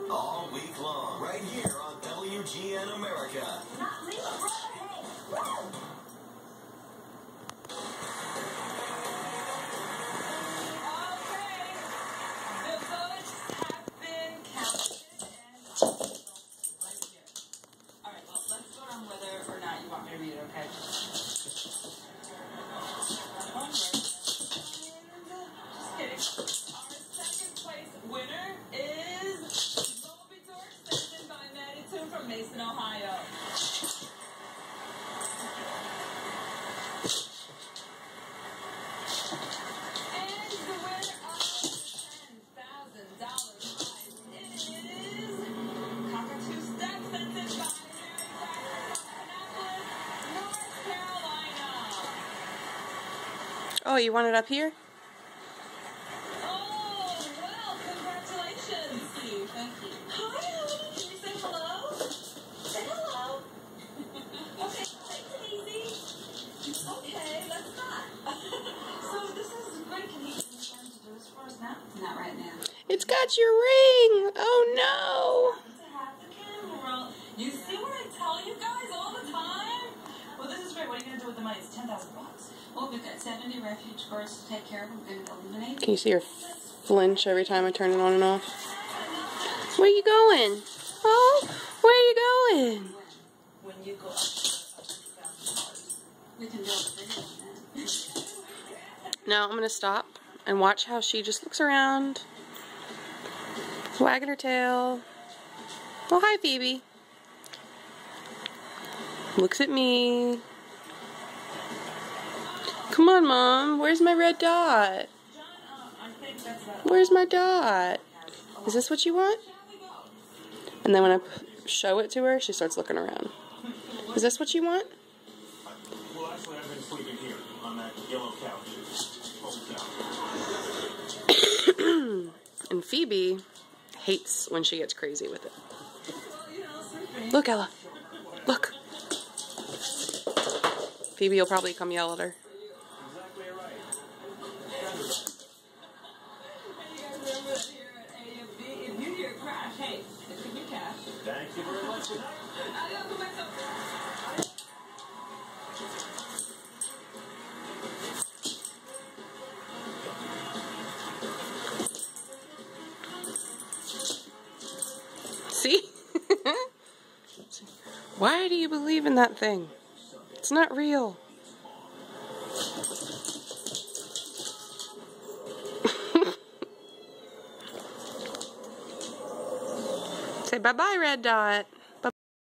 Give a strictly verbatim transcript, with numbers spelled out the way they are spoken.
all week long, right here on W G N America. Not me, bro. Hey, woo! Okay. Just kidding. Our second place winner is Moby Torch, sent in by Maddie Toon from Mason, Ohio. And the winner of the ten thousand dollar prize is Cockatoo Step, sent in by Mary Oh, you want it up here? Oh, well, congratulations. Thank you. Thank you. Hi, honey. Can you say hello? Say hello. Okay, take it easy. Okay, let's not. So this is great. Can you get your friend to do this for us now? Not right now. It's got your ring. Oh, no. To have the camera roll. You see what I tell you guys all the time? Well, this is great. What are you going to do with the money? It's ten thousand bucks. Well, we've got seventy refuge birds to take care of them and eliminate. Can you see her flinch every time I turn it on and off? Where you going? Oh, where you going? When you go up we can do a video on that. No, I'm going to stop and watch how she just looks around, wagging her tail. Oh, hi, Phoebe. Looks at me. Come on, Mom. Where's my red dot? Where's my dot? Is this what you want? And then when I show it to her, she starts looking around. Is this what you want? Well, actually, I've been sleeping here on that yellow couch. And Phoebe hates when she gets crazy with it. Look, Ella. Look. Phoebe will probably come yell at her. Thank you very much. See? Why do you believe in that thing? It's not real. Say bye-bye, Red Dot.